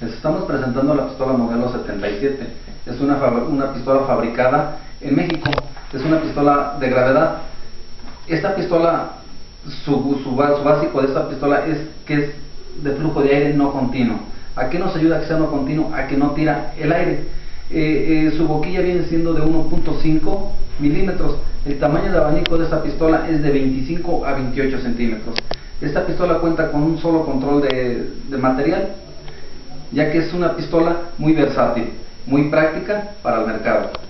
Les estamos presentando la pistola modelo 77. Es una pistola fabricada en México. Es una pistola de gravedad. Esta pistola, su básico de esta pistola es que es de flujo de aire no continuo. ¿A qué nos ayuda a que sea no continuo? A que no tira el aire. Su boquilla viene siendo de 1.5 milímetros. El tamaño de abanico de esta pistola es de 25 a 28 centímetros. Esta pistola cuenta con un solo control de material, ya que es una pistola muy versátil, muy práctica para el mercado.